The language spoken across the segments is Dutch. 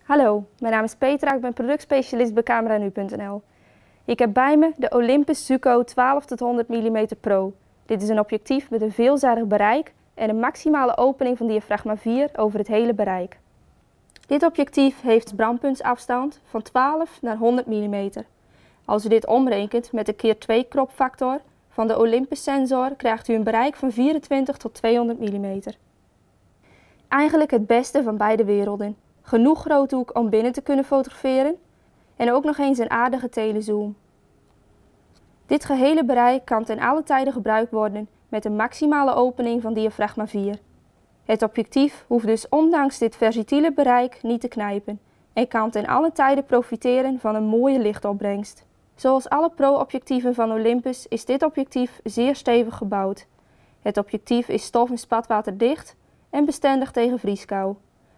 Hallo, mijn naam is Petra, ik ben productspecialist bij cameranu.nl. Ik heb bij me de Olympus Zuco 12 tot 100 mm Pro. Dit is een objectief met een veelzijdig bereik en een maximale opening van diafragma 4 over het hele bereik. Dit objectief heeft brandpuntsafstand van 12 naar 100 mm. Als u dit omrekent met de keer 2 kropfactor van de Olympus sensor krijgt u een bereik van 24 tot 200 mm. Eigenlijk het beste van beide werelden. Genoeg groothoek om binnen te kunnen fotograferen en ook nog eens een aardige telezoom. Dit gehele bereik kan ten alle tijde gebruikt worden met een maximale opening van diafragma 4. Het objectief hoeft dus ondanks dit versatiele bereik niet te knijpen en kan ten alle tijde profiteren van een mooie lichtopbrengst. Zoals alle pro-objectieven van Olympus is dit objectief zeer stevig gebouwd. Het objectief is stof- en spatwaterdicht en bestendig tegen vrieskou.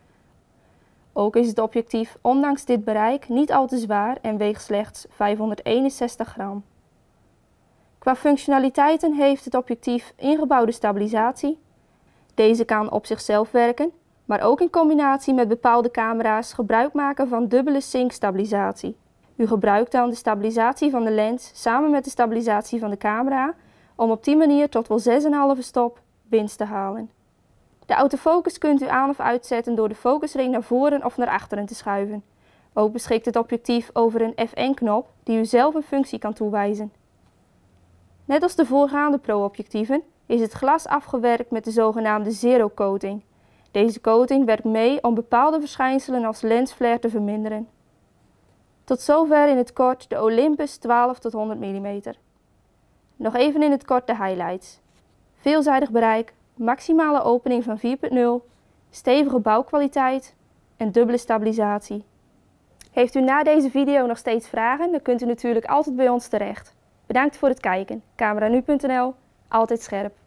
Ook is het objectief ondanks dit bereik niet al te zwaar en weegt slechts 561 gram. Qua functionaliteiten heeft het objectief ingebouwde stabilisatie. Deze kan op zichzelf werken, maar ook in combinatie met bepaalde camera's gebruik maken van dubbele sync-stabilisatie. U gebruikt dan de stabilisatie van de lens samen met de stabilisatie van de camera om op die manier tot wel 6,5 stop winst te halen. De autofocus kunt u aan of uitzetten door de focusring naar voren of naar achteren te schuiven. Ook beschikt het objectief over een F1-knop die u zelf een functie kan toewijzen. Net als de voorgaande pro-objectieven is het glas afgewerkt met de zogenaamde zero coating. Deze coating werkt mee om bepaalde verschijnselen als lensflare te verminderen. Tot zover in het kort de Olympus 12 tot 100 mm. Nog even in het kort de highlights. Veelzijdig bereik, maximale opening van 4.0, stevige bouwkwaliteit en dubbele stabilisatie. Heeft u na deze video nog steeds vragen, dan kunt u natuurlijk altijd bij ons terecht. Bedankt voor het kijken. cameranu.nl, altijd scherp.